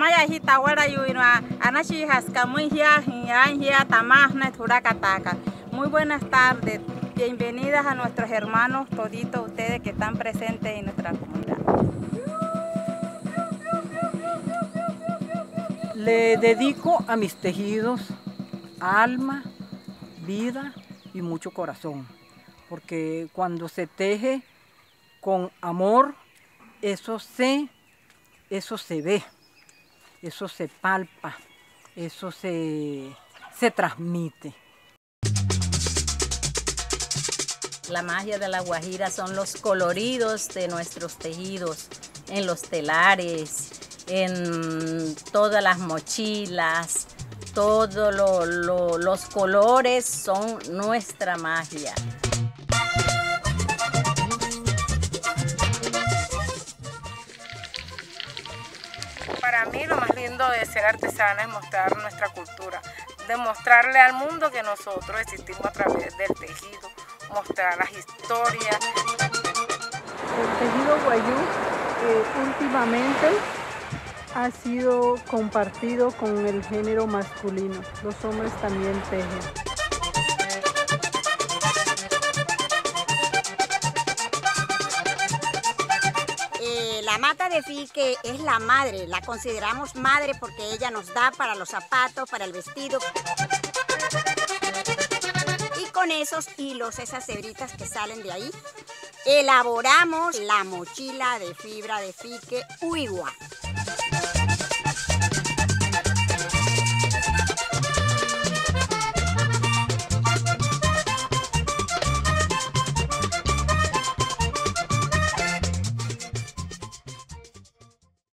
Amaya hita wara yuinwa anashi haskamuy hia tamahna turakataka. Muy buenas tardes, bienvenidas a nuestros hermanos toditos ustedes que están presentes en nuestra comunidad. Le dedico a mis tejidos alma, vida y mucho corazón, porque cuando se teje con amor, eso se ve, eso se palpa, eso se transmite. La magia de la Guajira son los coloridos de nuestros tejidos, en los telares, en todas las mochilas, todos los colores son nuestra magia. Para mí lo más lindo de ser artesana es mostrar nuestra cultura, demostrarle al mundo que nosotros existimos a través del tejido, mostrar las historias. El tejido guayú últimamente ha sido compartido con el género masculino. Los hombres también tejen. La mata de fique es la madre, la consideramos madre porque ella nos da para los zapatos, para el vestido. Y con esos hilos, esas hebritas que salen de ahí, elaboramos la mochila de fibra de fique Uigua.